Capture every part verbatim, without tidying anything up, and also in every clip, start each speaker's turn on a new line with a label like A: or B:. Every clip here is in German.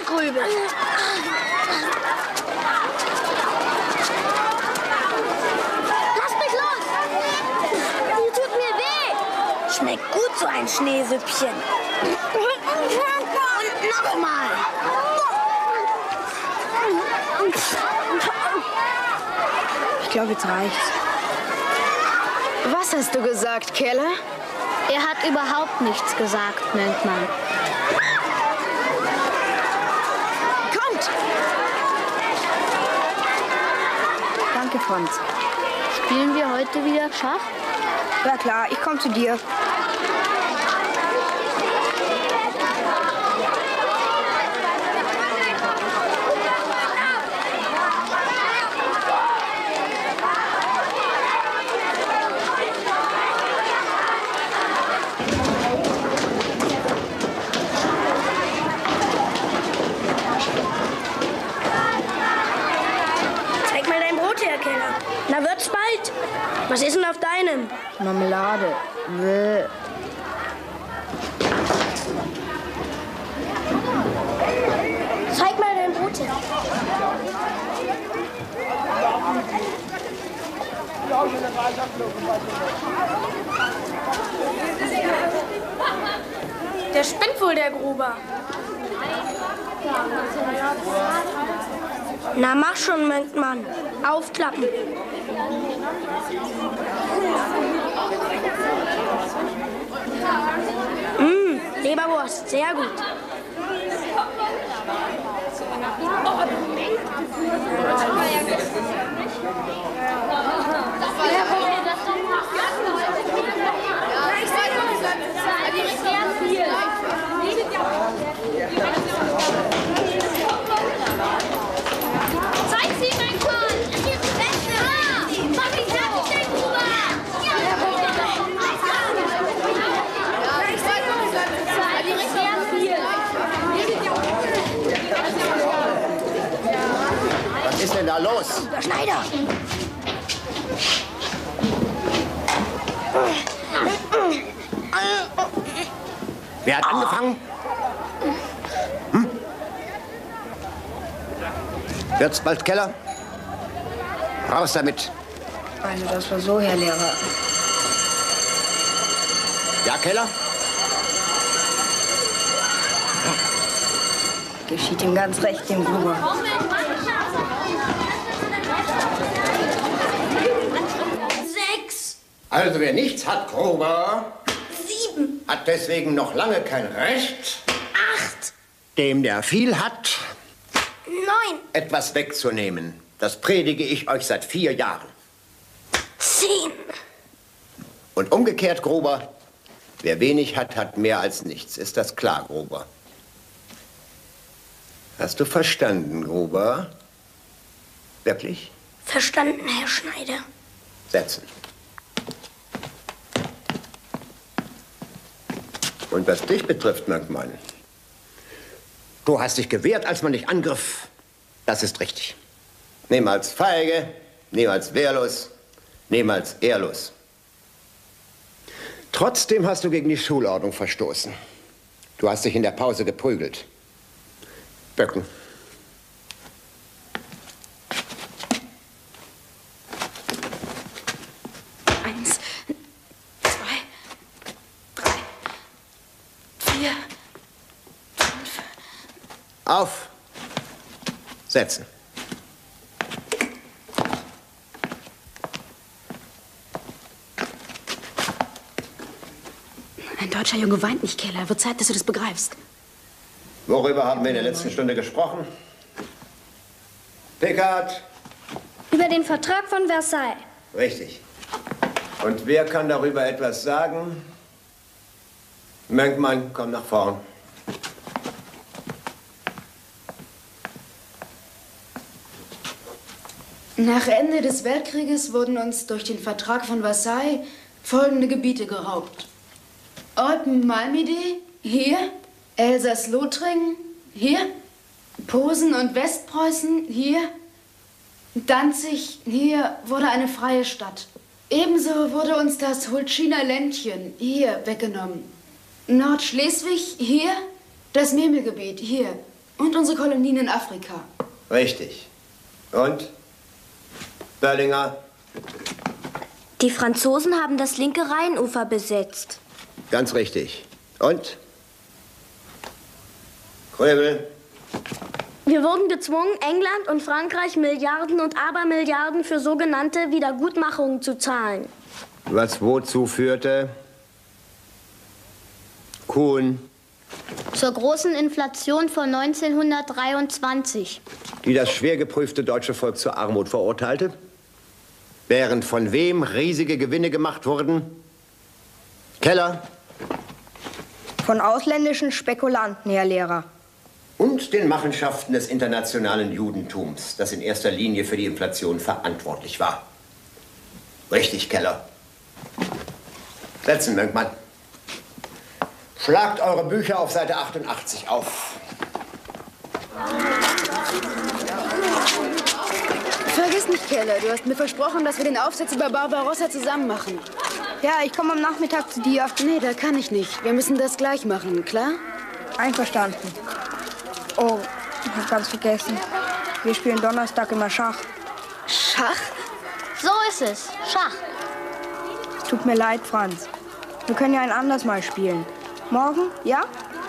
A: grübeln.
B: Lass mich los! Die tut mir weh!
A: Schmeckt gut, so ein Schneesüppchen.
B: Und nochmal!
A: Ich glaube, jetzt reicht's.
C: Was hast du gesagt, Keller?
B: Er hat überhaupt nichts gesagt, Mönkmann.
C: Kommt!
A: Danke, Franz.
B: Spielen wir heute wieder Schach?
A: Ja klar, ich komme zu dir.
D: Na, wird's bald. Was ist denn auf deinem?
A: Marmelade. Bäh.
B: Zeig mal dein Brot her.
D: Der spinnt wohl, der Gruber. Na, mach schon, Mönkmann. Aufklappen. Mmh, Leberwurst, sehr gut.
B: Zeig sie, mein Korn! Das ist das Beste! Mach mich fertig, dein Gruber!
E: Was ist denn da los?
D: Der Schneider!
E: Wer hat angefangen? Hm? Wird's bald Keller? Raus damit.
A: Also das war so, Herr Lehrer.
E: Ja, Keller?
A: Geschieht ihm ganz recht, dem Gruber.
D: Sechs.
E: Also wer nichts hat, Gruber,
D: Sieben.
E: hat deswegen noch lange kein Recht,
D: Acht.
E: dem der viel hat,
D: Neun.
E: etwas wegzunehmen. Das predige ich euch seit vier Jahren.
D: Zehn.
E: Und umgekehrt, Gruber, wer wenig hat, hat mehr als nichts. Ist das klar, Gruber? Hast du verstanden, Gruber? Wirklich?
D: Verstanden, Herr Schneider.
E: Setzen. Und was dich betrifft, Mönkmann, du hast dich gewehrt, als man dich angriff. Das ist richtig. Niemals feige, niemals wehrlos, niemals ehrlos. Trotzdem hast du gegen die Schulordnung verstoßen. Du hast dich in der Pause geprügelt. Böcken.
C: Eins, zwei, drei, vier, fünf.
E: Auf. Setzen.
C: Ein deutscher Junge weint nicht, Keller. Wird Zeit, dass du das begreifst.
E: Worüber haben wir in der letzten Stunde gesprochen? Pickard.
B: Über den Vertrag von Versailles.
E: Richtig. Und wer kann darüber etwas sagen? Mönkmann, komm nach vorn.
F: Nach Ende des Weltkrieges wurden uns durch den Vertrag von Versailles folgende Gebiete geraubt. Eupen-Malmedy, hier. Elsass-Lothringen, hier. Posen und Westpreußen, hier. Danzig, hier, wurde eine freie Stadt. Ebenso wurde uns das Hultschiner Ländchen, hier, weggenommen. Nordschleswig, hier. Das Memelgebiet, hier. Und unsere Kolonien in Afrika.
E: Richtig. Und? Böllinger?
D: Die Franzosen haben das linke Rheinufer besetzt.
E: Ganz richtig. Und? Kröbel?
D: Wir wurden gezwungen, England und Frankreich Milliarden und Abermilliarden für sogenannte Wiedergutmachungen zu zahlen.
E: Was wozu führte? Kuhn?
B: Zur großen Inflation von neunzehnhundertdreiundzwanzig.
E: Die das schwer geprüfte deutsche Volk zur Armut verurteilte? Während von wem riesige Gewinne gemacht wurden? Keller?
A: Von ausländischen Spekulanten, Herr Lehrer.
E: Und den Machenschaften des internationalen Judentums, das in erster Linie für die Inflation verantwortlich war. Richtig, Keller. Setzen, Mönkmann. Schlagt eure Bücher auf Seite achtundachtzig auf.
F: Vergiss nicht, Keller, du hast mir versprochen, dass wir den Aufsatz über Barbarossa zusammen machen.
A: Ja, ich komme am Nachmittag zu dir.
F: Nee, da kann ich nicht. Wir müssen das gleich machen, klar?
A: Einverstanden. Oh, ich hab ganz vergessen. Wir spielen Donnerstag immer Schach.
F: Schach?
B: So ist es. Schach.
A: Tut mir leid, Franz. Wir können ja ein anderes Mal spielen. Morgen, ja?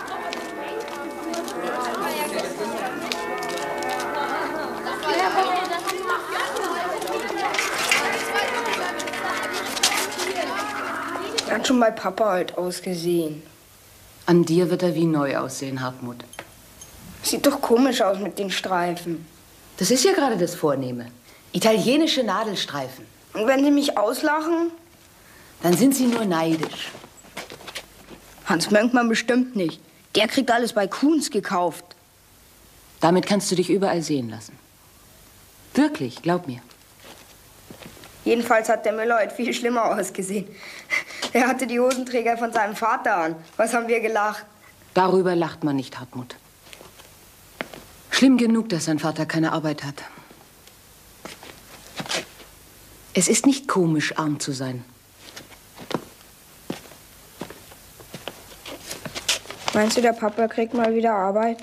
A: Er hat schon bei Papa alt ausgesehen.
G: An dir wird er wie neu aussehen, Hartmut.
A: Sieht doch komisch aus mit den Streifen.
G: Das ist ja gerade das Vornehme. Italienische Nadelstreifen.
A: Und wenn Sie mich auslachen?
G: Dann sind sie nur neidisch.
A: Hans Mönkmann bestimmt nicht. Der kriegt alles bei Kuhns gekauft.
G: Damit kannst du dich überall sehen lassen. Wirklich, glaub mir.
A: Jedenfalls hat der Müller heute viel schlimmer ausgesehen. Er hatte die Hosenträger von seinem Vater an. Was haben wir gelacht?
G: Darüber lacht man nicht, Hartmut. Schlimm genug, dass sein Vater keine Arbeit hat. Es ist nicht komisch, arm zu sein.
A: Meinst du, der Papa kriegt mal wieder Arbeit?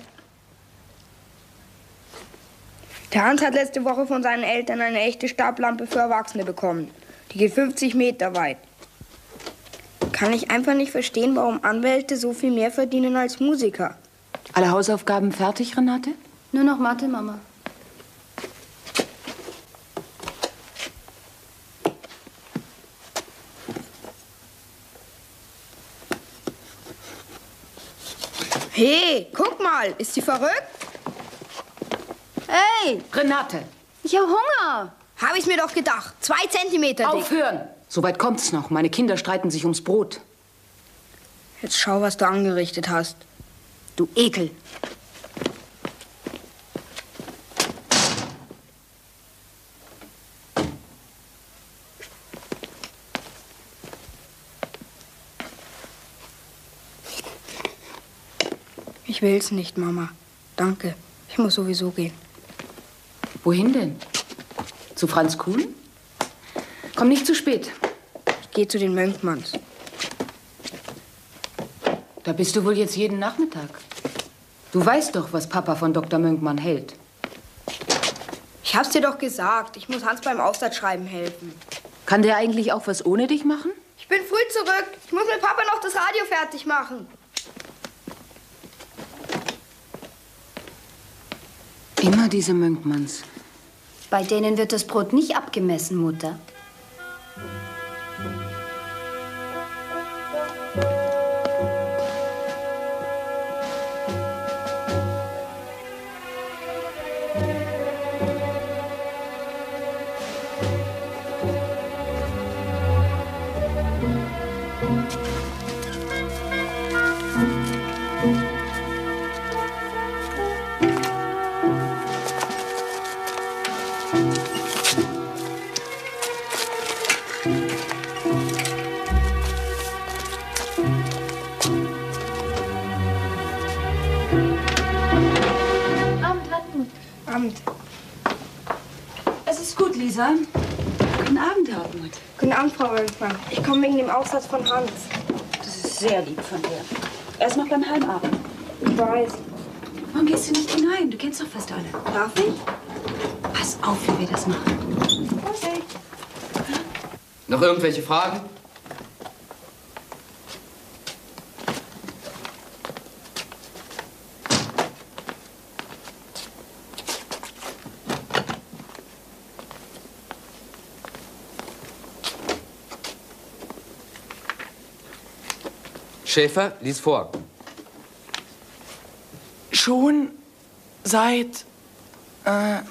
A: Der Hans hat letzte Woche von seinen Eltern eine echte Stablampe für Erwachsene bekommen. Die geht fünfzig Meter weit. Kann ich einfach nicht verstehen, warum Anwälte so viel mehr verdienen als Musiker.
G: Alle Hausaufgaben fertig, Renate?
F: Nur noch Mathe, Mama.
A: Hey, guck mal, ist sie verrückt?
F: Hey,
G: Renate!
F: ich habe Hunger.
A: Habe ich mir doch gedacht. Zwei Zentimeter dick.
G: Aufhören! So weit kommt's noch. Meine Kinder streiten sich ums Brot.
A: Jetzt schau, was du angerichtet hast.
G: Du Ekel!
A: Ich will's nicht, Mama. Danke. Ich muss sowieso gehen.
G: Wohin denn? Zu Franz Kuhn? Komm nicht zu spät.
A: Ich gehe zu den Mönkmanns.
G: Da bist du wohl jetzt jeden Nachmittag. Du weißt doch, was Papa von Doktor Mönkmann hält.
A: Ich hab's dir doch gesagt. Ich muss Hans beim Aufsatzschreiben helfen.
G: Kann der eigentlich auch was ohne dich machen?
A: Ich bin früh zurück. Ich muss mit Papa noch das Radio fertig machen.
G: Immer diese Mönkmanns.
H: Bei denen wird das Brot nicht abgemessen, Mutter.
C: Es ist gut, Lisa. Guten Abend, Hartmut.
A: Guten Abend, Frau Mönkmann. Ich komme wegen dem Aufsatz von Hans.
C: Das ist sehr lieb von dir. Er ist noch beim Heimarbeiten.
A: Ich weiß.
C: Warum gehst du nicht hinein? Du kennst doch fast alle.
A: Darf ich?
C: Pass auf, wie wir das machen.
A: Okay.
I: Noch irgendwelche Fragen? Schäfer, lies vor.
J: Schon seit äh, äh,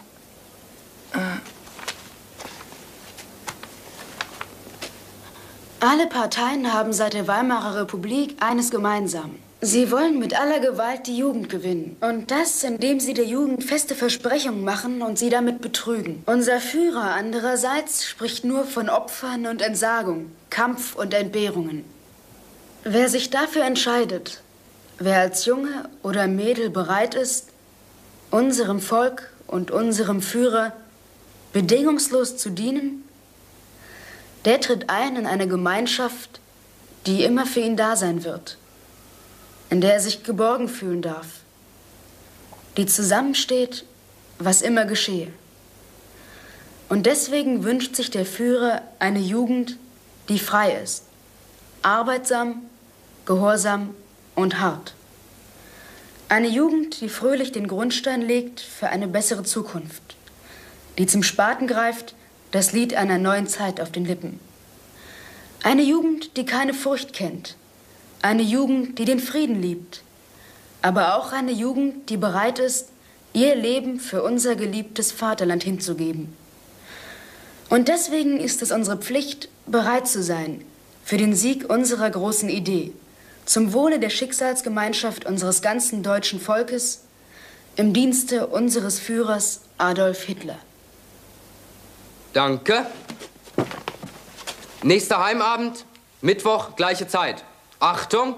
F: Alle Parteien haben seit der Weimarer Republik eines gemeinsam. Sie wollen mit aller Gewalt die Jugend gewinnen. Und das, indem sie der Jugend feste Versprechungen machen und sie damit betrügen. Unser Führer andererseits spricht nur von Opfern und Entsagung, Kampf und Entbehrungen. Wer sich dafür entscheidet, wer als Junge oder Mädel bereit ist, unserem Volk und unserem Führer bedingungslos zu dienen, der tritt ein in eine Gemeinschaft, die immer für ihn da sein wird, in der er sich geborgen fühlen darf, die zusammensteht, was immer geschehe. Und deswegen wünscht sich der Führer eine Jugend, die frei ist, arbeitsam, gehorsam und hart. Eine Jugend, die fröhlich den Grundstein legt für eine bessere Zukunft, die zum Spaten greift, das Lied einer neuen Zeit auf den Lippen. Eine Jugend, die keine Furcht kennt, eine Jugend, die den Frieden liebt, aber auch eine Jugend, die bereit ist, ihr Leben für unser geliebtes Vaterland hinzugeben. Und deswegen ist es unsere Pflicht, bereit zu sein für den Sieg unserer großen Idee, zum Wohle der Schicksalsgemeinschaft unseres ganzen deutschen Volkes, im Dienste unseres Führers Adolf Hitler.
I: Danke. Nächster Heimabend, Mittwoch, gleiche Zeit. Achtung!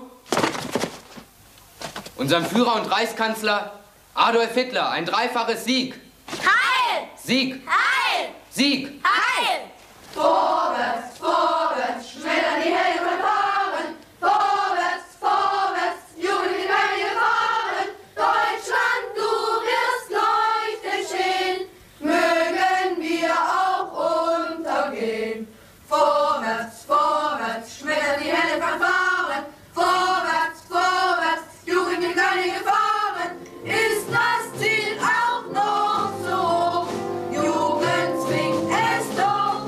I: Unserem Führer und Reichskanzler Adolf Hitler ein dreifaches Sieg.
B: Heil!
I: Sieg!
B: Heil!
I: Sieg!
B: Heil!
K: Vorwärts, vorwärts, schneller die Helme fahren. Vorwärts, vorwärts, Jugend in Welle fahren. Deutschland, du wirst leuchtend stehen, mögen wir auch untergehen. Vorwärts, vorwärts, schneller die Helme fahren. Vorwärts, vorwärts, Jugend in Welle fahren. Ist das Ziel auch noch so hoch? Jugend zwingt es doch.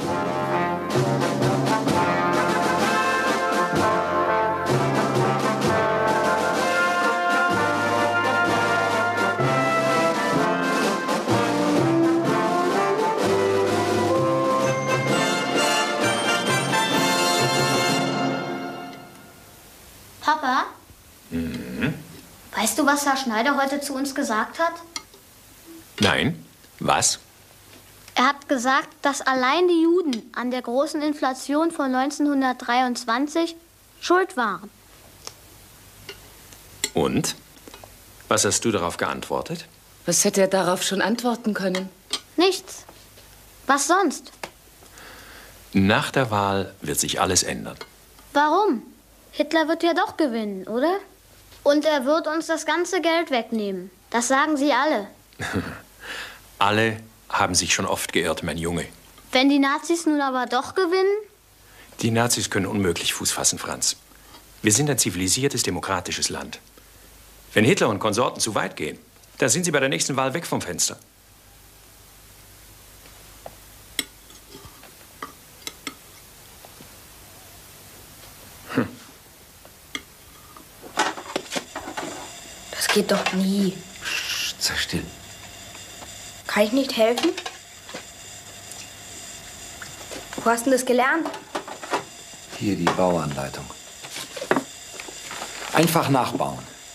B: Papa,
L: Mhm.
B: weißt du, was Herr Schneider heute zu uns gesagt hat?
L: Nein. Was?
B: Er hat gesagt, dass allein die Juden an der großen Inflation von neunzehnhundertdreiundzwanzig schuld waren.
L: Und? Was hast du darauf geantwortet?
G: Was hätte er darauf schon antworten können?
B: Nichts. Was sonst?
L: Nach der Wahl wird sich alles ändern.
B: Warum? Hitler wird ja doch gewinnen, oder? Und er wird uns das ganze Geld wegnehmen. Das sagen sie alle.
L: Alle haben sich schon oft geirrt, mein Junge.
B: Wenn die Nazis nun aber doch gewinnen?
L: Die Nazis können unmöglich Fuß fassen, Franz. Wir sind ein zivilisiertes, demokratisches Land. Wenn Hitler und Konsorten zu weit gehen, dann sind sie bei der nächsten Wahl weg vom Fenster.
A: Hm. Das geht doch nie.
M: Psst, sei still.
A: Kann ich nicht helfen? Wo hast du das gelernt?
M: Hier die Bauanleitung. Einfach nachbauen.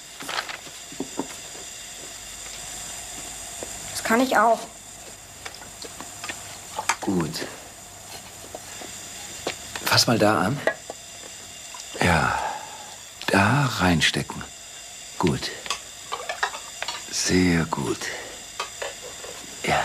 A: Das kann ich auch.
M: Gut. Fass mal da an. Ja, da reinstecken. Gut. Sehr gut. Ja.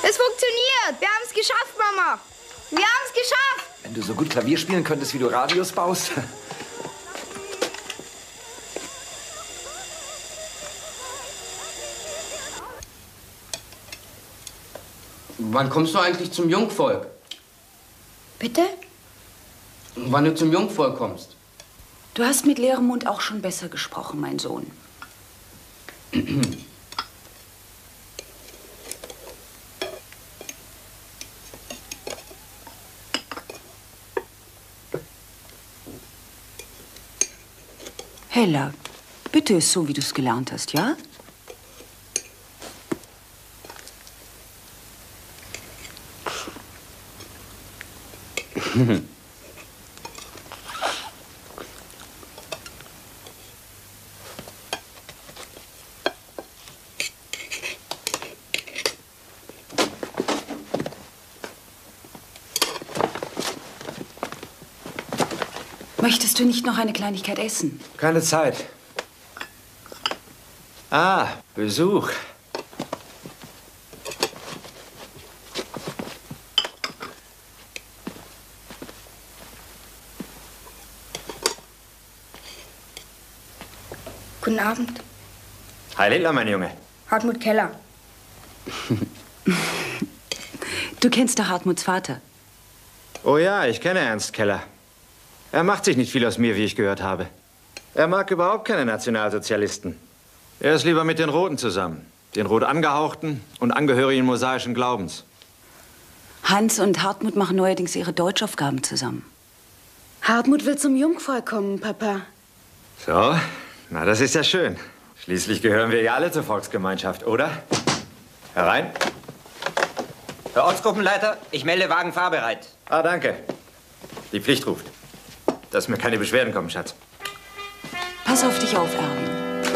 A: Es funktioniert! Wir haben es geschafft, Mama! Wir haben es geschafft!
M: Wenn du so gut Klavier spielen könntest, wie du Radios baust.
I: Wann kommst du eigentlich zum Jungvolk?
A: Bitte?
I: Wann du zum Jungvolk kommst.
C: Du hast mit leerem Mund auch schon besser gesprochen, mein Sohn. Hella, bitte ist so, wie du es gelernt hast, ja? Möchtest du nicht noch eine Kleinigkeit essen?
M: Keine Zeit. Ah, Besuch.
A: Guten Abend.
E: Heil Hitler, mein Junge.
A: Hartmut Keller.
C: Du kennst doch Hartmuts Vater.
E: Oh ja, ich kenne Ernst Keller. Er macht sich nicht viel aus mir, wie ich gehört habe. Er mag überhaupt keine Nationalsozialisten. Er ist lieber mit den Roten zusammen. Den rot angehauchten und Angehörigen mosaischen Glaubens.
C: Hans und Hartmut machen neuerdings ihre Deutschaufgaben zusammen. Hartmut will zum Jungvolk kommen, Papa.
E: So, na, das ist ja schön. Schließlich gehören wir ja alle zur Volksgemeinschaft, oder? Herein.
N: Herr Ortsgruppenleiter, ich melde Wagen fahrbereit.
E: Ah, danke. Die Pflicht ruft. Dass mir keine Beschwerden kommen, Schatz.
C: Pass auf dich auf, Erwin.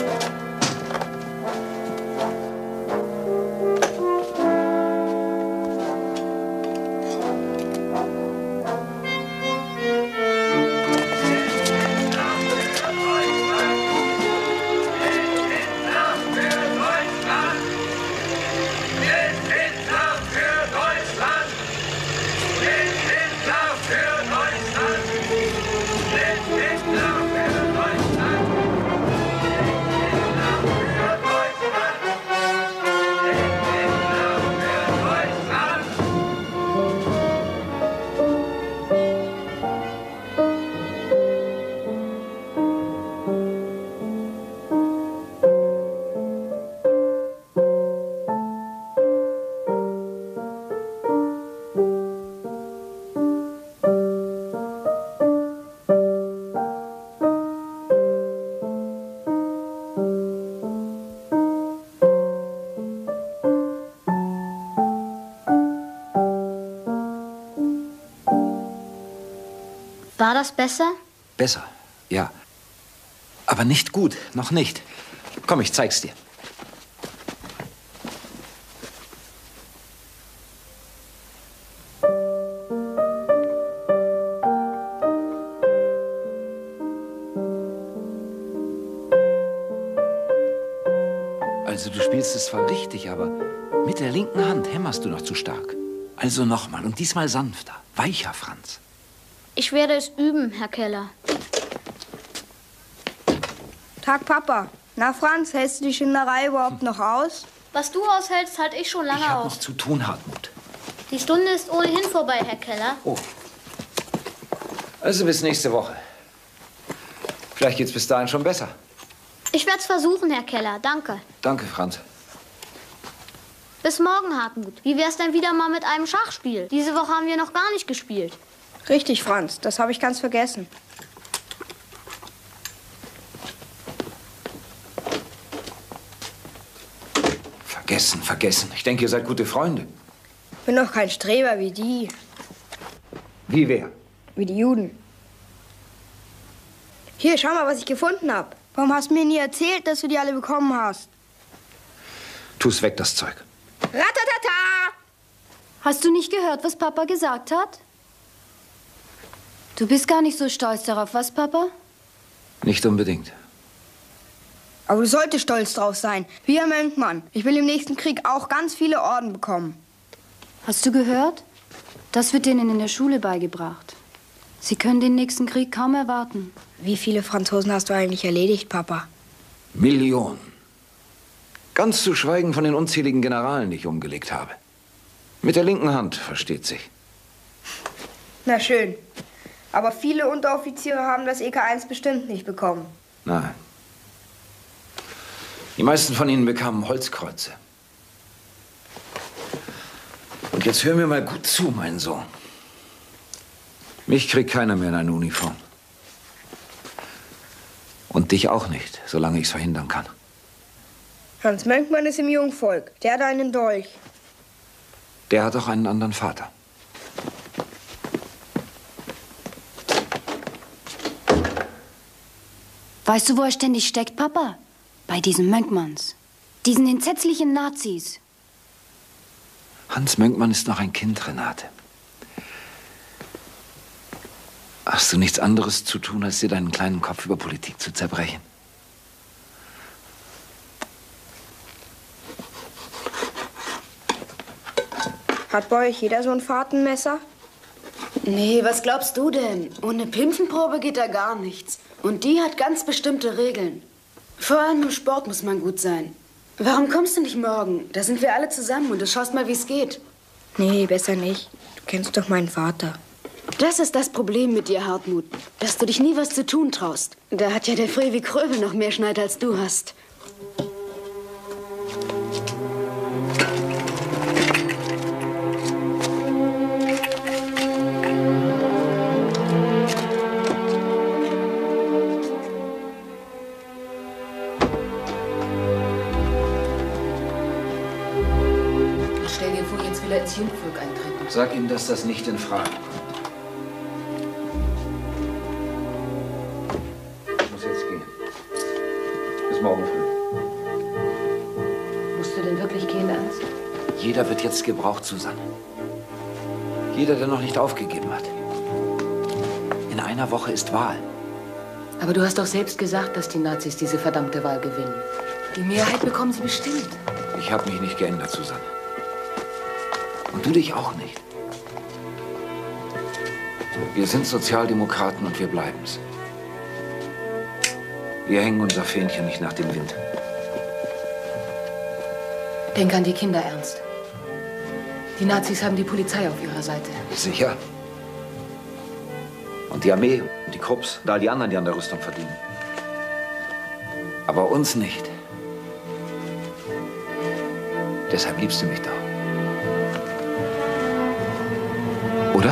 B: War das besser?
M: Besser, ja. Aber nicht gut, noch nicht. Komm, ich zeig's dir. Also du spielst es zwar richtig, aber mit der linken Hand hämmerst du noch zu stark. Also nochmal und diesmal sanfter, weicher, Franz.
B: Ich werde es üben, Herr Keller.
A: Tag, Papa. Na, Franz, hältst du die Schinderei überhaupt noch aus?
B: Was du aushältst, halte ich schon lange
M: Ich hab
B: aus.
M: noch zu tun, Hartmut.
B: Die Stunde ist ohnehin vorbei, Herr Keller.
M: Oh. Also bis nächste Woche. Vielleicht geht's bis dahin schon besser.
B: Ich werde es versuchen, Herr Keller. Danke.
M: Danke, Franz.
B: Bis morgen, Hartmut. Wie wär's denn wieder mal mit einem Schachspiel? Diese Woche haben wir noch gar nicht gespielt.
A: Richtig, Franz. Das habe ich ganz vergessen.
M: Vergessen, vergessen. Ich denke, ihr seid gute Freunde.
A: Ich bin doch kein Streber wie die.
M: Wie wer?
A: Wie die Juden. Hier, schau mal, was ich gefunden habe. Warum hast du mir nie erzählt, dass du die alle bekommen hast?
M: Tu's weg, das Zeug.
A: Ratatata!
H: Hast du nicht gehört, was Papa gesagt hat? Du bist gar nicht so stolz darauf, was, Papa?
M: Nicht unbedingt.
A: Aber du solltest stolz drauf sein. Wie Herr Mönkmann. Ich will im nächsten Krieg auch ganz viele Orden bekommen.
H: Hast du gehört? Das wird denen in der Schule beigebracht. Sie können den nächsten Krieg kaum erwarten.
A: Wie viele Franzosen hast du eigentlich erledigt, Papa?
M: Millionen. Ganz zu schweigen von den unzähligen Generalen, die ich umgelegt habe. Mit der linken Hand, versteht sich.
A: Na schön. Aber viele Unteroffiziere haben das E K eins bestimmt nicht bekommen.
M: Nein. Die meisten von ihnen bekamen Holzkreuze. Und jetzt hör mir mal gut zu, mein Sohn. Mich kriegt keiner mehr in eine Uniform. Und dich auch nicht, solange ich es verhindern kann.
A: Hans Mönkmann ist im Jungvolk. Der hat einen Dolch.
M: Der hat auch einen anderen Vater.
H: Weißt du, wo er ständig steckt, Papa? Bei diesen Mönkmanns. Diesen entsetzlichen Nazis.
M: Hans Mönkmann ist noch ein Kind, Renate. Hast du nichts anderes zu tun, als dir deinen kleinen Kopf über Politik zu zerbrechen?
A: Hat bei euch jeder so ein Fahrtenmesser?
C: Nee, was glaubst du denn? Ohne Pimpfenprobe geht da gar nichts. Und die hat ganz bestimmte Regeln. Vor allem im Sport muss man gut sein. Warum kommst du nicht morgen? Da sind wir alle zusammen und du schaust mal, wie es geht.
A: Nee, besser nicht. Du kennst doch meinen Vater.
C: Das ist das Problem mit dir, Hartmut. Dass du dich nie was zu tun traust. Da hat ja der Frevi Kröbel noch mehr Schneid, als du hast.
G: Stell dir vor, jetzt will er ins Jungvolk eintreten.
M: Sag ihm, dass das nicht in Frage kommt. Ich muss jetzt gehen. Bis morgen früh.
G: Musst du denn wirklich gehen, Ernst?
M: Jeder wird jetzt gebraucht, Susanne. Jeder, der noch nicht aufgegeben hat. In einer Woche ist Wahl.
G: Aber du hast doch selbst gesagt, dass die Nazis diese verdammte Wahl gewinnen. Die Mehrheit bekommen sie bestimmt.
M: Ich habe mich nicht geändert, Susanne. Und du dich auch nicht. Wir sind Sozialdemokraten und wir bleiben's. Wir hängen unser Fähnchen nicht nach dem Wind.
G: Denk an die Kinder, Ernst. Die Nazis haben die Polizei auf ihrer Seite.
M: Sicher. Und die Armee und die Krupps und all die anderen, die an der Rüstung verdienen. Aber uns nicht. Deshalb liebst du mich doch. Oder?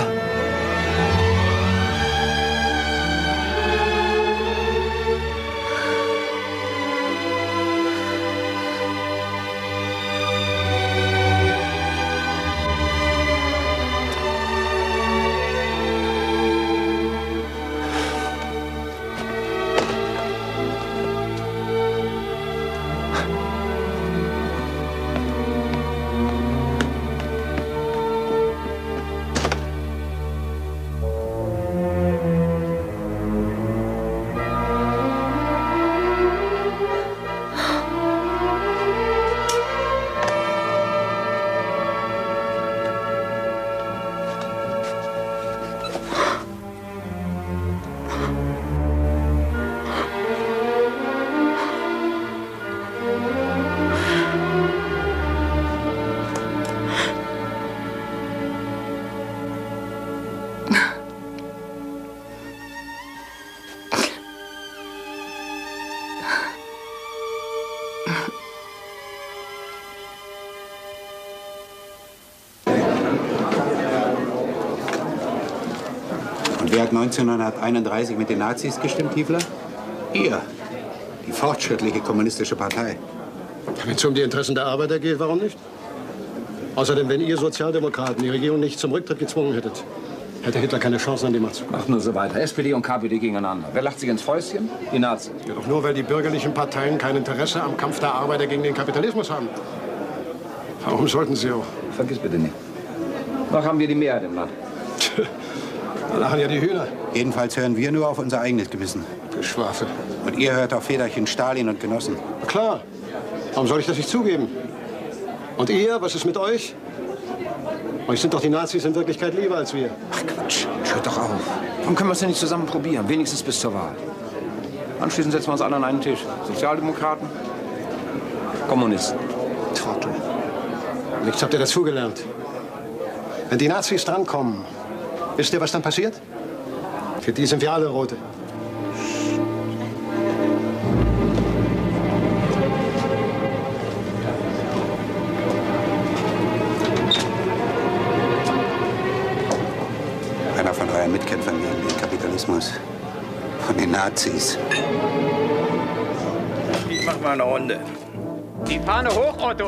O: Wer hat neunzehnhunderteinunddreißig mit den Nazis gestimmt, Hiefler? Ihr, die fortschrittliche kommunistische Partei.
P: Wenn es um die Interessen der Arbeiter geht, warum nicht? Außerdem, wenn ihr Sozialdemokraten die Regierung nicht zum Rücktritt gezwungen hättet, hätte Hitler keine Chance, an die Macht zu kommen.
M: Mach nur so weiter. S P D und K P D gegeneinander. Wer lacht sich ins Fäustchen? Die Nazis.
P: Ja, doch nur, weil die bürgerlichen Parteien kein Interesse am Kampf der Arbeiter gegen den Kapitalismus haben. Warum sollten sie auch?
M: Vergiss bitte nicht. Noch haben wir die Mehrheit im Land.
P: Da lachen ja die Hühner.
O: Jedenfalls hören wir nur auf unser eigenes Gewissen.
P: Geschwafel.
O: Und ihr hört auf Väterchen Stalin und Genossen.
P: Klar. Warum soll ich das nicht zugeben? Und ihr, was ist mit euch? Euch sind doch die Nazis in Wirklichkeit lieber als wir.
M: Ach Quatsch, hört doch auf. Warum können wir es denn nicht zusammen probieren? Wenigstens bis zur Wahl. Anschließend setzen wir uns alle an einen Tisch. Sozialdemokraten, Kommunisten.
P: Trottel. Nichts habt ihr dazugelernt. Wenn die Nazis drankommen, wisst ihr, was dann passiert? Für die sind wir alle Rote.
O: Einer von euren Mitkämpfern gegen den Kapitalismus. Von den Nazis.
Q: Ich mach mal eine Runde. Die Fahne hoch, Otto!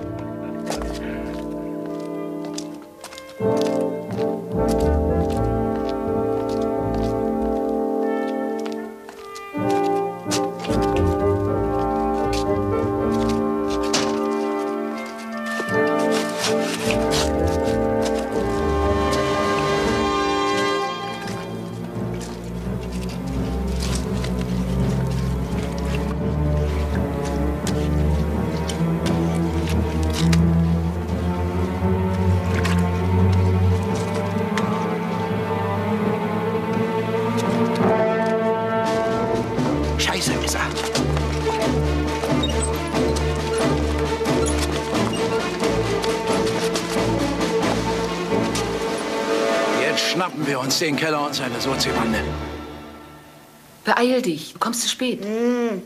M: Schnappen wir uns den Keller und seine Sozi-Bande.
G: Beeil dich, du kommst zu spät.
A: Mm.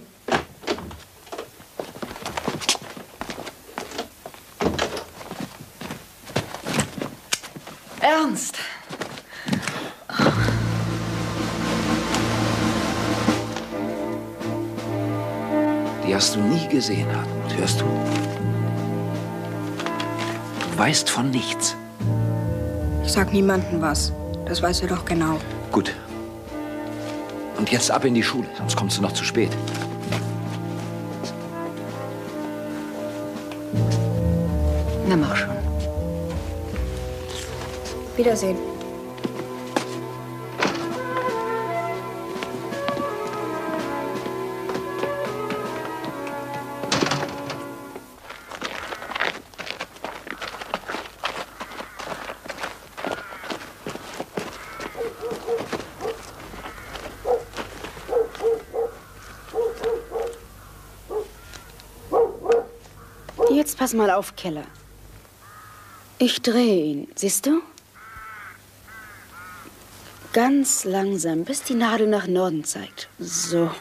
G: Ernst.
M: Die hast du nie gesehen, Hartmut, hörst du? Du weißt von nichts.
A: Ich sag niemandem was. Das weiß er doch genau.
M: Gut. Und jetzt ab in die Schule, sonst kommst du noch zu spät.
G: Na, mach schon.
A: Wiedersehen.
C: Jetzt pass mal auf, Keller. Ich drehe ihn, siehst du? Ganz langsam, bis die Nadel nach Norden zeigt. So.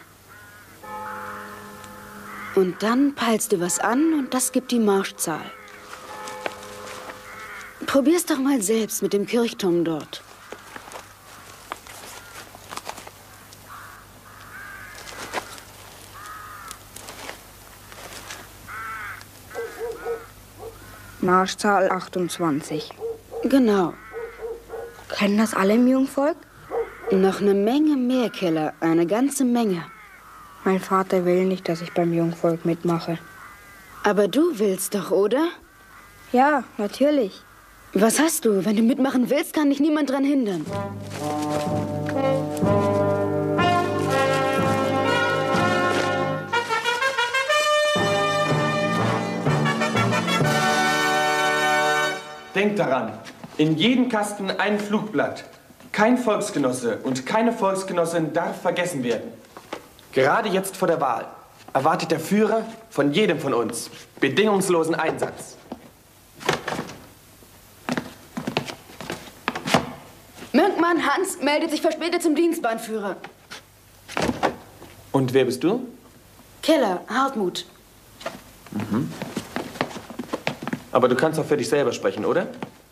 C: Und dann peilst du was an und das gibt die Marschzahl. Probier's doch mal selbst mit dem Kirchturm dort.
A: Marschzahl achtundzwanzig.
C: Genau.
A: Kennen das alle im Jungvolk?
C: Noch eine Menge mehr, Keller. Eine ganze Menge.
A: Mein Vater will nicht, dass ich beim Jungvolk mitmache.
C: Aber du willst doch, oder?
A: Ja, natürlich.
C: Was hast du? Wenn du mitmachen willst, kann dich niemand dran hindern.
R: Denkt daran, in jedem Kasten ein Flugblatt. Kein Volksgenosse und keine Volksgenossin darf vergessen werden. Gerade jetzt vor der Wahl erwartet der Führer von jedem von uns bedingungslosen Einsatz.
C: Mönkmann Hans meldet sich verspätet zum Dienstbahnführer.
R: Und wer bist du?
C: Keller, Hartmut.
R: Mhm. Aber du kannst doch für dich selber sprechen, oder?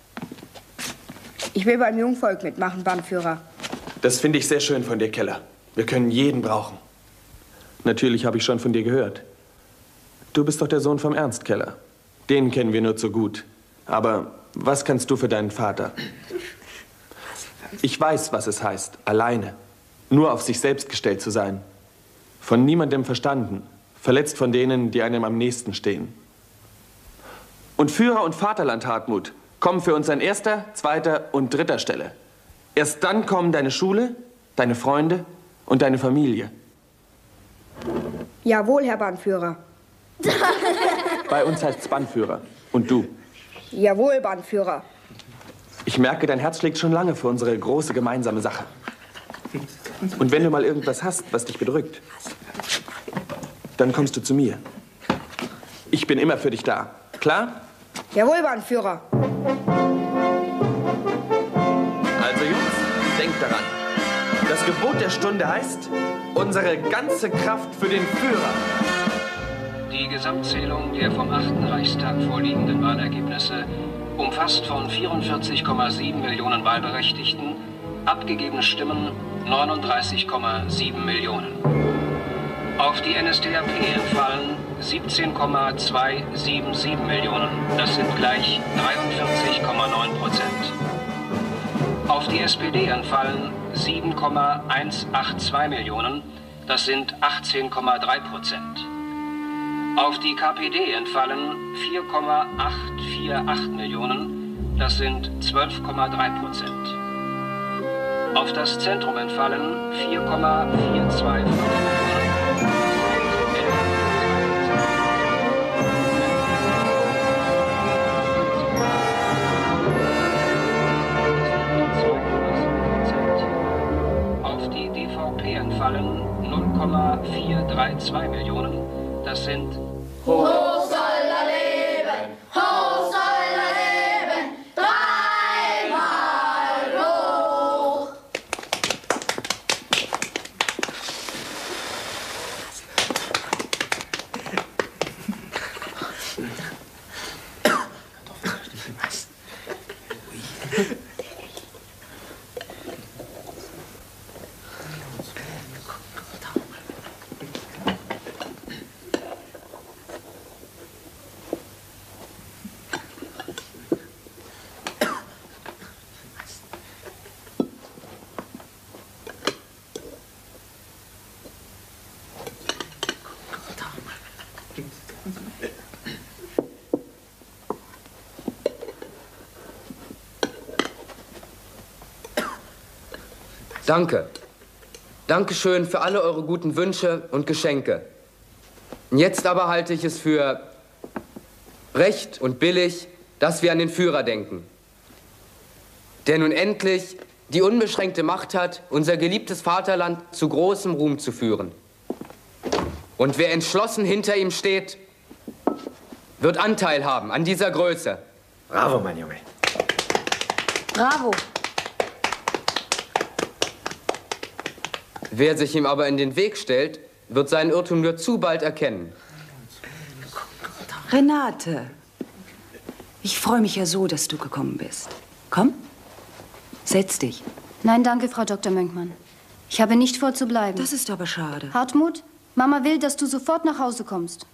A: Ich will beim Jungvolk mitmachen, Bandführer.
R: Das finde ich sehr schön von dir, Keller. Wir können jeden brauchen. Natürlich habe ich schon von dir gehört. Du bist doch der Sohn vom Ernst Keller. Den kennen wir nur zu gut. Aber was kannst du für deinen Vater? Ich weiß, was es heißt, alleine, nur auf sich selbst gestellt zu sein. Von niemandem verstanden, verletzt von denen, die einem am nächsten stehen. Und Führer und Vaterland, Hartmut, kommen für uns an erster, zweiter und dritter Stelle. Erst dann kommen deine Schule, deine Freunde und deine Familie.
A: Jawohl, Herr Bandführer.
R: Bei uns heißt's Bandführer. Und du?
A: Jawohl, Bandführer.
R: Ich merke, dein Herz schlägt schon lange für unsere große gemeinsame Sache. Und wenn du mal irgendwas hast, was dich bedrückt, dann kommst du zu mir. Ich bin immer für dich da. Klar?
A: Jawohl, Bahnführer.
R: Also Jungs, denkt daran. Das Gebot der Stunde heißt, unsere ganze Kraft für den Führer.
S: Die Gesamtzählung der vom achten Reichstag vorliegenden Wahlergebnisse umfasst von vierundvierzig Komma sieben Millionen Wahlberechtigten abgegebene Stimmen neununddreißig Komma sieben Millionen. Auf die N S D A P entfallen siebzehn Komma zweihundertsiebenundsiebzig Millionen. Das sind gleich dreiundvierzig Komma neun Prozent. Auf die S P D entfallen sieben Komma hundertzweiundachtzig Millionen. Das sind achtzehn Komma drei Prozent. Auf die K P D entfallen vier Komma achthundertachtundvierzig Millionen. Das sind zwölf Komma drei Prozent. Auf das Zentrum entfallen vier Komma vierhundertfünfundzwanzig Millionen. Auf die D V P entfallen null Komma vierhundertzweiunddreißig Millionen. Das sind
K: Hoch soll er leben, hoch soll er leben, dreimal hoch.
I: Danke. Dankeschön für alle eure guten Wünsche und Geschenke. Jetzt aber halte ich es für recht und billig, dass wir an den Führer denken. Der nun endlich die unbeschränkte Macht hat, unser geliebtes Vaterland zu großem Ruhm zu führen. Und wer entschlossen hinter ihm steht, wird Anteil haben an dieser Größe.
E: Bravo, mein Junge.
H: Bravo.
I: Wer sich ihm aber in den Weg stellt, wird seinen Irrtum nur zu bald erkennen.
C: Renate, ich freue mich ja so, dass du gekommen bist. Komm, setz dich.
H: Nein, danke, Frau Doktor Mönkmann. Ich habe nicht vor zu bleiben.
C: Das ist aber schade.
H: Hartmut, Mama will, dass du sofort nach Hause kommst.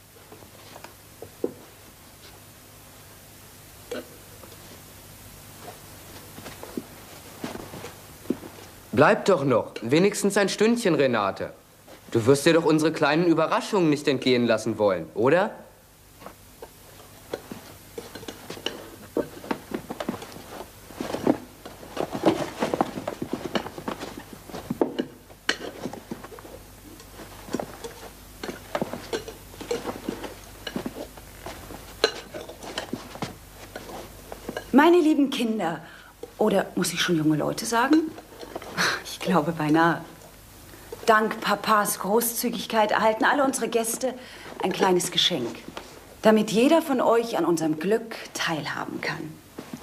I: Bleib doch noch, wenigstens ein Stündchen, Renate. Du wirst dir doch unsere kleinen Überraschungen nicht entgehen lassen wollen, oder?
C: Meine lieben Kinder, oder muss ich schon junge Leute sagen? Ich glaube beinahe. Dank Papas Großzügigkeit erhalten alle unsere Gäste ein kleines Geschenk, damit jeder von euch an unserem Glück teilhaben kann.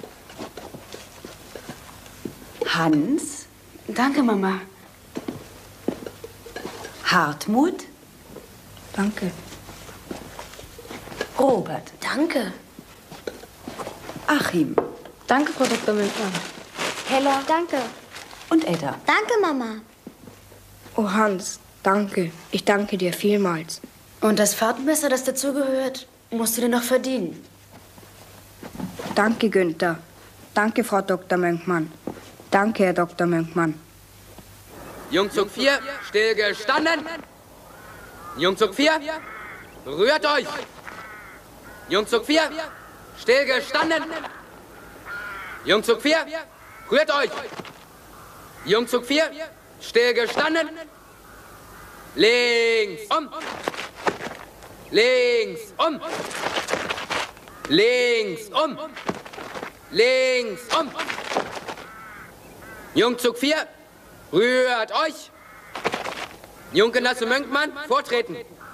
C: Hans. Danke, Mama. Hartmut.
A: Danke.
C: Robert.
D: Danke.
C: Achim.
D: Danke, Frau Doktor Mönkmann.
C: Hella.
B: Danke.
C: Und Edda.
B: Danke, Mama.
A: Oh, Hans, danke. Ich danke dir vielmals.
C: Und das Fahrtenmesser, das dazugehört, musst du dir noch verdienen.
A: Danke, Günther. Danke, Frau Doktor Mönkmann. Danke, Herr Doktor Mönkmann.
I: Jungzug vier, stillgestanden. Jungzug vier, rührt euch. Jungzug vier, stillgestanden. Jungzug vier, rührt euch. Jungzug vier, stillgestanden. Links, um. Links, um. Links, um. links, um. Jungzug vier, rührt euch. Junggenosse Mönkmann, vortreten.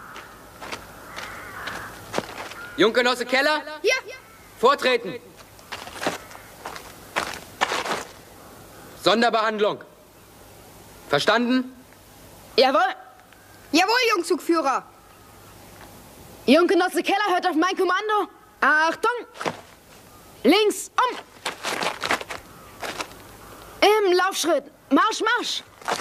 I: Junggenosse Keller,
A: hier,
I: vortreten. Sonderbehandlung. Verstanden?
C: Jawohl.
A: Jawohl, Jungzugführer.
C: Junggenosse Keller, hört auf mein Kommando. Achtung! Links, um! Im Laufschritt. Marsch, Marsch!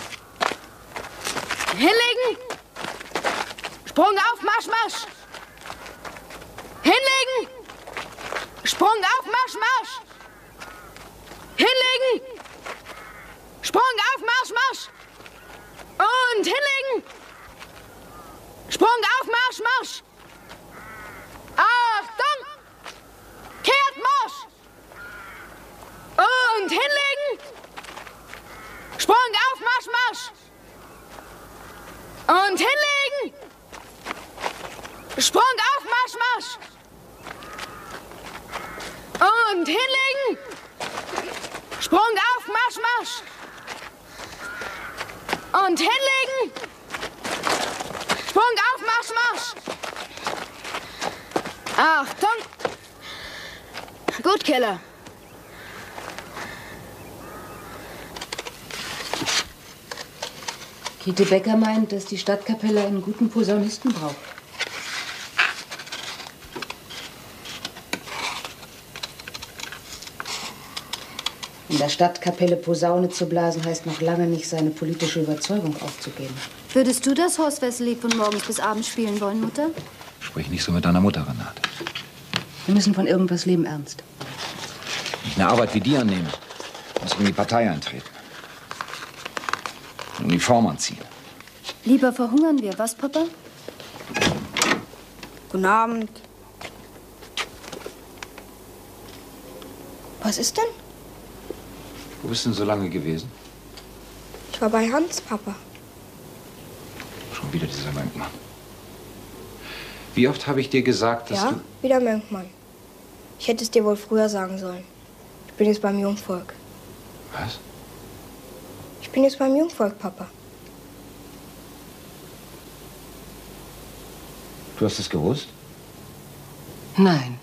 C: Hinlegen! Sprung auf, Marsch, Marsch! Hinlegen! Sprung auf, Marsch, Marsch! Hinlegen! Sprung auf, Marsch, Marsch! Und hinlegen! Sprung auf, Marsch, Marsch! Achtung! Kehrt, Marsch! Und hinlegen! Sprung auf, Marsch, Marsch! Und hinlegen! Sprung auf, Marsch, Marsch! Und hinlegen! Sprung auf, Marsch, Marsch! Und hinlegen! Sprung auf, Marsch, Marsch! Achtung! Gut, Keller.
G: Käthe Becker meint, dass die Stadtkapelle einen guten Posaunisten braucht. In der Stadtkapelle Posaune zu blasen, heißt noch lange nicht, seine politische Überzeugung aufzugeben.
H: Würdest du das Horst Wessely von morgens bis abends spielen wollen, Mutter?
M: Sprich nicht so mit deiner Mutter, Renate.
G: Wir müssen von irgendwas leben, Ernst.
M: Wenn ich eine Arbeit wie die annehme, muss ich in die Partei eintreten. Eine Uniform anziehen.
H: Lieber verhungern wir, was, Papa?
A: Guten Abend. Was ist denn?
M: Wo bist du denn so lange gewesen?
A: Ich war bei Hans, Papa.
M: Schon wieder dieser Mönkmann. Wie oft habe ich dir gesagt, dass
A: ja,
M: du...
A: wieder Mönkmann. Ich hätte es dir wohl früher sagen sollen. Ich bin jetzt beim Jungvolk.
M: Was?
A: Ich bin jetzt beim Jungvolk, Papa.
M: Du hast es gewusst?
G: Nein.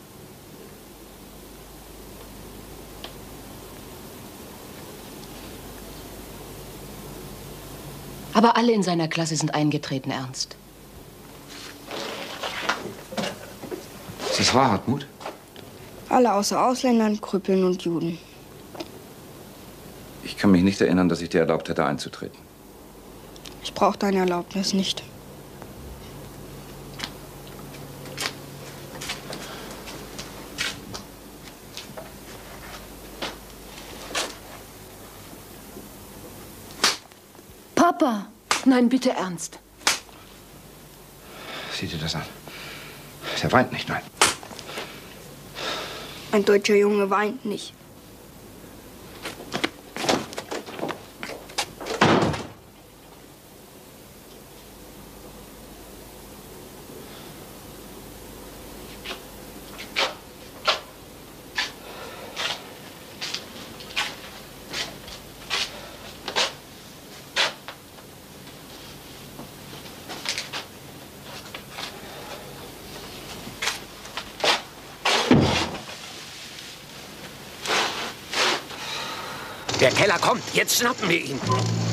G: Aber alle in seiner Klasse sind eingetreten, Ernst.
M: Ist das wahr, Hartmut?
A: Alle außer Ausländern, Krüppeln und Juden.
M: Ich kann mich nicht erinnern, dass ich dir erlaubt hätte, einzutreten.
A: Ich brauche deine Erlaubnis nicht.
G: Papa! Nein, bitte ernst.
M: Sieh dir das an. Der weint nicht, nein.
A: Ein deutscher Junge weint nicht.
E: Der Keller kommt. Jetzt schnappen wir ihn.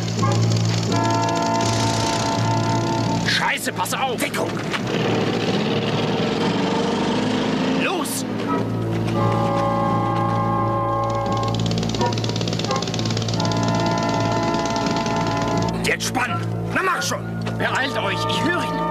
Q: Scheiße, pass auf!
E: Deckung!
Q: Los!
E: Und jetzt spannen! Na mach schon!
Q: Beeilt euch, ich höre ihn!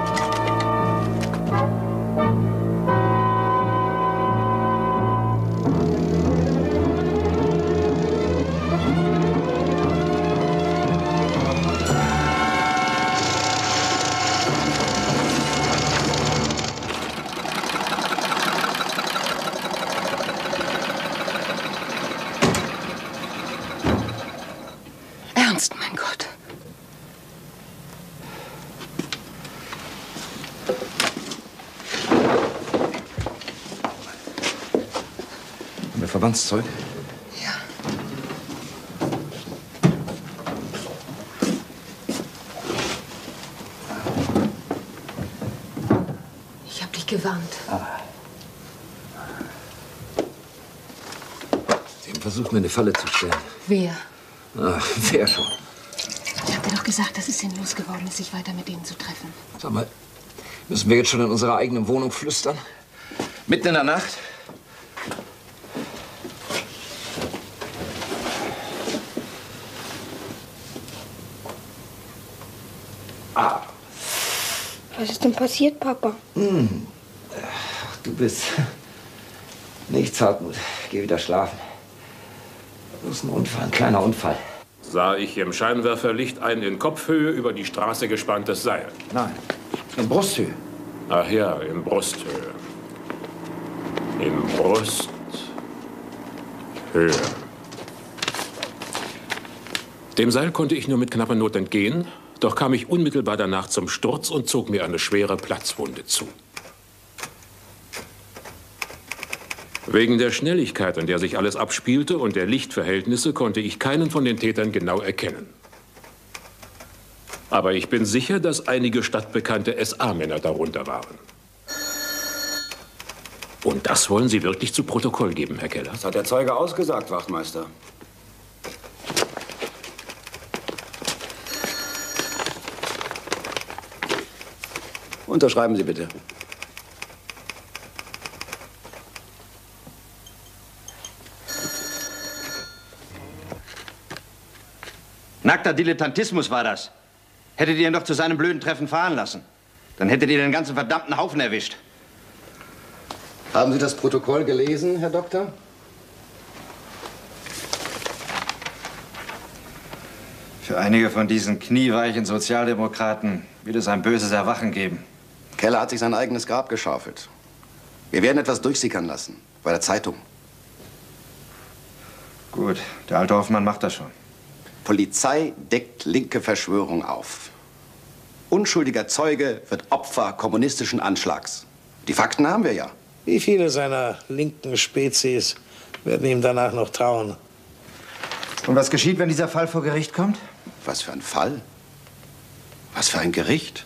G: Ernst, mein Gott.
M: Verbandszeug?
G: Ja. Ich hab dich gewarnt.
M: Ah. Sie haben versucht, mir eine Falle zu stellen.
G: Wer?
M: Ach, wer schon?
G: Ich hab dir doch gesagt, dass es sinnlos geworden ist, sich weiter mit ihnen zu treffen.
M: Sag mal, müssen wir jetzt schon in unserer eigenen Wohnung flüstern? Mitten in der Nacht?
A: Ah. Was ist denn passiert, Papa?
M: Hm. Ach, du bist... Nichts, Hartmut. Geh wieder schlafen. Das ist ein Unfall, ein kleiner Unfall.
L: Sah ich im Scheinwerferlicht ein in Kopfhöhe über die Straße gespanntes Seil?
M: Nein, in Brusthöhe.
L: Ach ja, in Brusthöhe. In Brusthöhe. Dem Seil konnte ich nur mit knapper Not entgehen, doch kam ich unmittelbar danach zum Sturz und zog mir eine schwere Platzwunde zu. Wegen der Schnelligkeit, in der sich alles abspielte und der Lichtverhältnisse konnte ich keinen von den Tätern genau erkennen. Aber ich bin sicher, dass einige stadtbekannte S A-Männer darunter waren. Und das wollen Sie wirklich zu Protokoll geben, Herr Keller?
T: Das hat der Zeuge ausgesagt, Wachtmeister. Unterschreiben Sie bitte.
U: Nackter Dilettantismus war das. Hättet ihr ihn doch zu seinem blöden Treffen fahren lassen. Dann hättet ihr den ganzen verdammten Haufen erwischt.
T: Haben Sie das Protokoll gelesen, Herr Doktor?
U: Für einige von diesen knieweichen Sozialdemokraten wird es ein böses Erwachen geben.
T: Keller hat sich sein eigenes Grab geschaufelt. Wir werden etwas durchsickern lassen. Bei der Zeitung.
U: Gut, der alte Hoffmann macht das schon.
T: Polizei deckt linke Verschwörung auf. Unschuldiger Zeuge wird Opfer kommunistischen Anschlags. Die Fakten haben wir ja.
V: Wie viele seiner linken Spezies werden ihm danach noch trauen?
U: Und was geschieht, wenn dieser Fall vor Gericht kommt?
T: Was für ein Fall? Was für ein Gericht?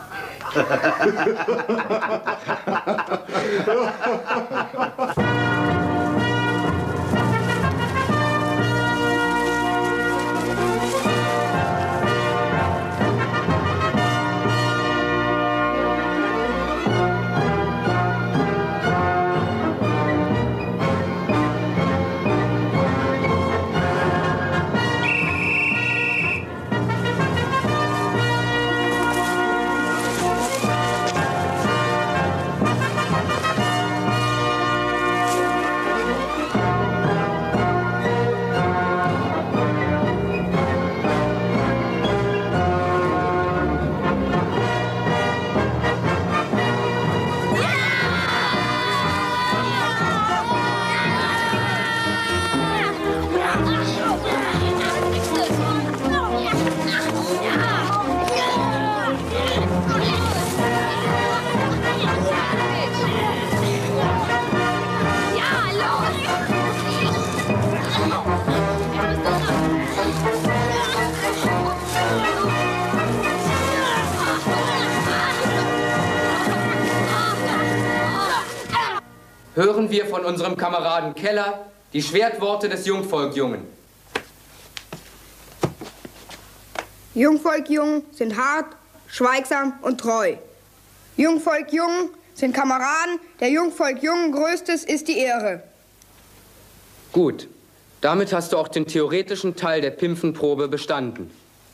I: Hören wir von unserem Kameraden Keller die Schwertworte des Jungvolk-Jungen.
A: Jungvolk-Jungen sind hart, schweigsam und treu. Jungvolk-Jungen sind Kameraden, der Jungvolk-Jungen größtes ist die Ehre.
I: Gut, damit hast du auch den theoretischen Teil der Pimpfenprobe bestanden.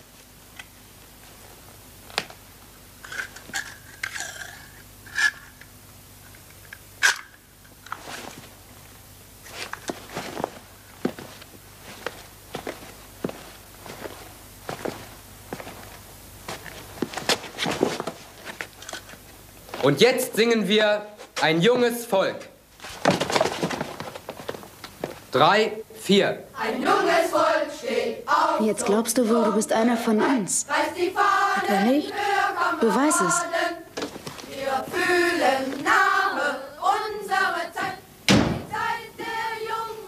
I: Und jetzt singen wir ein junges Volk. Drei, vier.
K: Ein junges Volk steht auf.
C: Jetzt glaubst du wohl, du bist einer von uns.
K: Reißt die Fahnen
C: Etwa nicht?
K: höher,
C: Beweis es.
K: Wir fühlen nahe unsere Zeit. Die Zeit der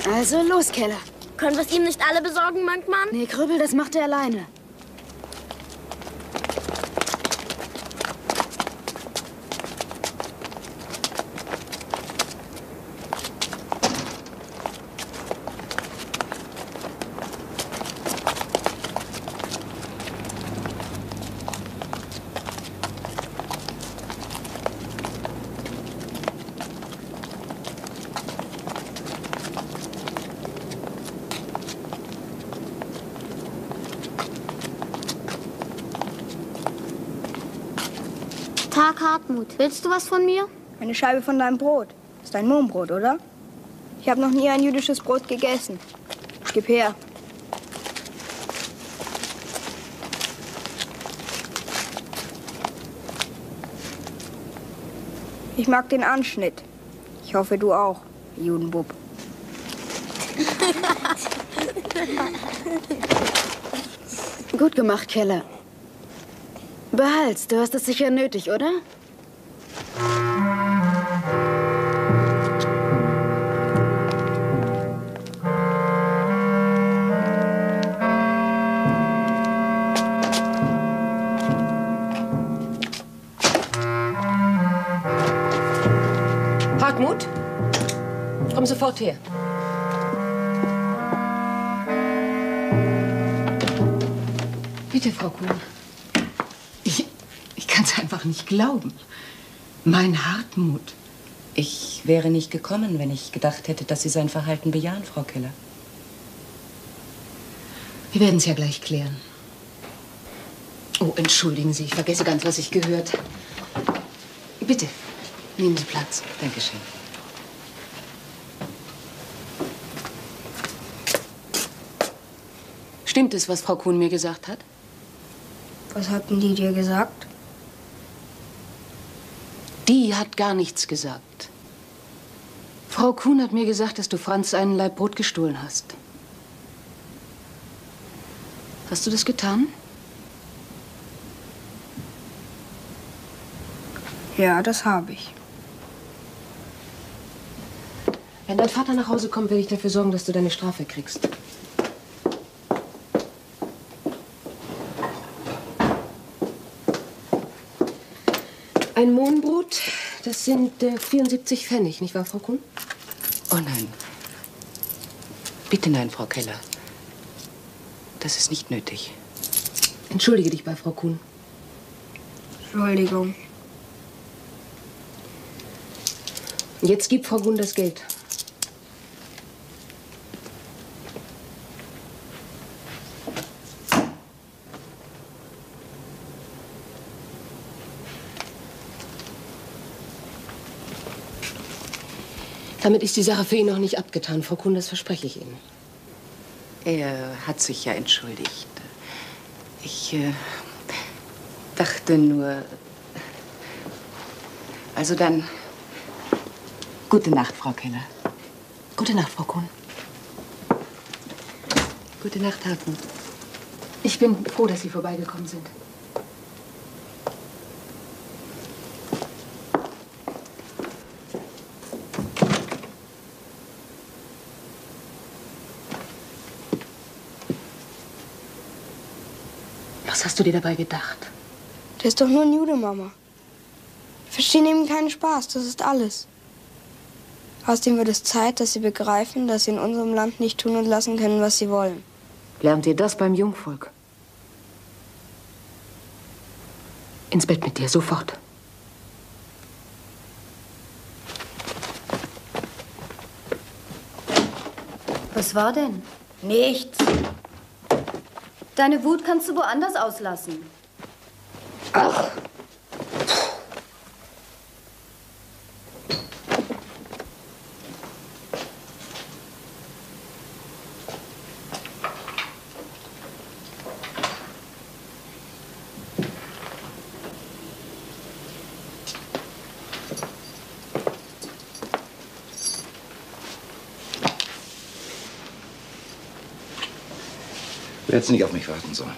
C: Also los, Keller.
D: Können wir es ihm nicht alle besorgen, Mönkmann?
C: Nee, Krüppel, das macht er alleine.
B: Tag, Hartmut. Willst du was von mir?
A: Eine Scheibe von deinem Brot. Ist dein Mohnbrot, oder? Ich habe noch nie ein jüdisches Brot gegessen. Gib her. Ich mag den Anschnitt. Ich hoffe, du auch, Judenbub.
C: Gut gemacht, Keller. Behalt's, du hast es sicher nötig, oder?
F: Hartmut, komm sofort her.
G: Bitte, Frau Kuhn. Ich, ich kann es einfach nicht glauben. Mein Hartmut.
J: Ich wäre nicht gekommen, wenn ich gedacht hätte, dass Sie sein Verhalten bejahen, Frau Keller.
G: Wir werden es ja gleich klären. Oh, entschuldigen Sie, ich vergesse ganz, was ich gehört. Bitte, nehmen Sie Platz.
J: Dankeschön.
G: Stimmt es, was Frau Kuhn mir gesagt hat?
A: Was hatten die dir gesagt?
G: Die hat gar nichts gesagt. Frau Kuhn hat mir gesagt, dass du Franz einen Laib Brot gestohlen hast. Hast du das getan?
A: Ja, das habe ich.
G: Wenn dein Vater nach Hause kommt, werde ich dafür sorgen, dass du deine Strafe kriegst. Ein Mohnbrot, das sind äh, vierundsiebzig Pfennig, nicht wahr, Frau Kuhn?
J: Oh nein. Bitte nein, Frau Keller. Das ist nicht nötig.
G: Entschuldige dich bei Frau Kuhn.
A: Entschuldigung.
G: Jetzt gib Frau Kuhn das Geld. Damit ist die Sache für ihn noch nicht abgetan, Frau Kuhn, das verspreche ich Ihnen.
J: Er hat sich ja entschuldigt. Ich äh, dachte nur... Also dann... Gute Nacht, Frau Keller.
G: Gute Nacht, Frau Kuhn.
J: Gute Nacht, Hartmut.
G: Ich bin froh, dass Sie vorbeigekommen sind. Was hast du dir dabei gedacht?
A: Der ist doch nur ein Jude, Mama. Verstehen eben keinen Spaß, das ist alles. Außerdem wird es Zeit, dass sie begreifen, dass sie in unserem Land nicht tun und lassen können, was sie wollen.
G: Lernt ihr das beim Jungvolk? Ins Bett mit dir, sofort.
H: Was war denn?
A: Nichts.
H: Deine Wut kannst du woanders auslassen.
A: Ach.
U: Du hättest nicht auf mich warten sollen.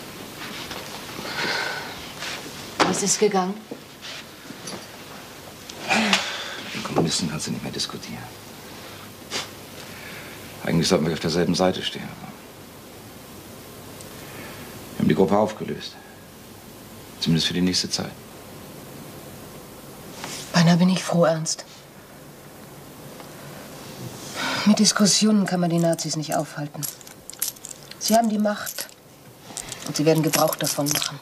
G: Was ist gegangen?
M: Kommunisten kannst du nicht mehr diskutieren. Eigentlich sollten wir auf derselben Seite stehen. Wir haben die Gruppe aufgelöst. Zumindest für die nächste Zeit.
G: Beinahe bin ich froh, Ernst. Mit Diskussionen kann man die Nazis nicht aufhalten. Sie haben die Macht. Und sie werden Gebrauch davon machen.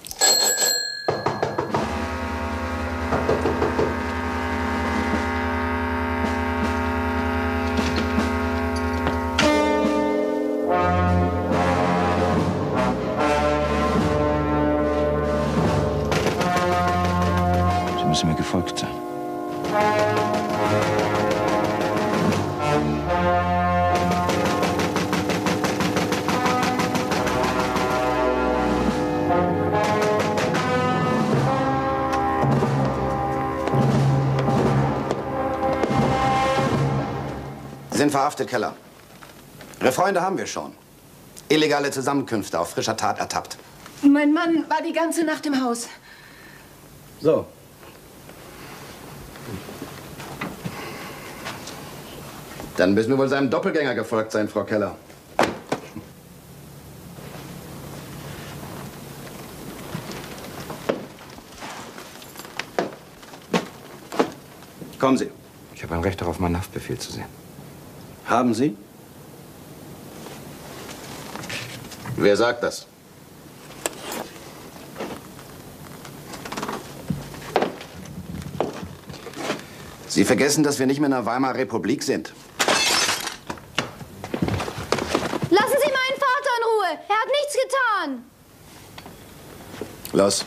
M: Sie müssen mir gefolgt sein.
T: Sie sind verhaftet, Keller. Ihre Freunde haben wir schon. Illegale Zusammenkünfte auf frischer Tat ertappt.
G: Mein Mann war die ganze Nacht im Haus.
T: So. Dann müssen wir wohl seinem Doppelgänger gefolgt sein, Frau Keller. Kommen Sie.
M: Ich habe ein Recht darauf, meinen Haftbefehl zu sehen.
T: Haben Sie? Wer sagt das? Sie vergessen, dass wir nicht mehr in der Weimarer Republik sind.
H: Lassen Sie meinen Vater in Ruhe. Er hat nichts getan.
T: Los.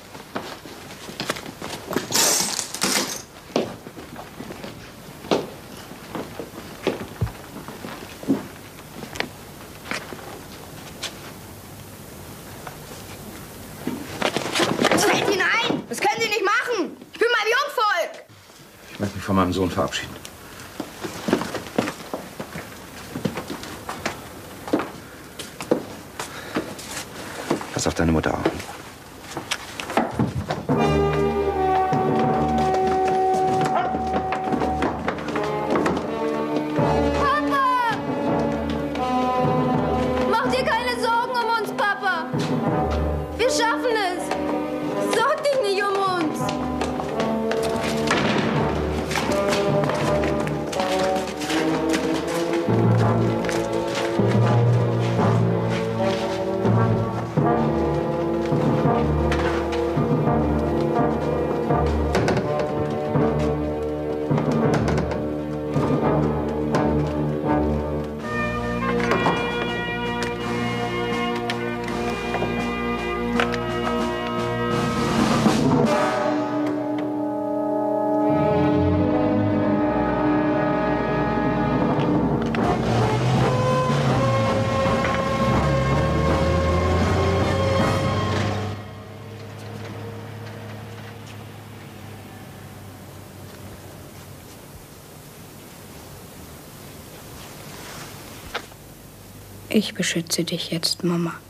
A: Treten ihn ein! Das können Sie nicht machen! Ich bin beim Jungvolk!
M: Ich möchte mich von meinem Sohn verabschieden. Pass auf deine Mutter auf.
H: Mach dir keine Sorgen um uns, Papa. Wir schaffen es. Sorg dich nicht um uns.
A: Ich beschütze dich jetzt, Mama.